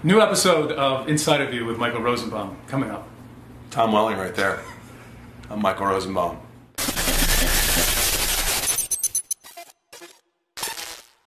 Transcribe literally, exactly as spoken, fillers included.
New episode of Inside of You with Michael Rosenbaum coming up. Tom Welling right there. I'm Michael Rosenbaum.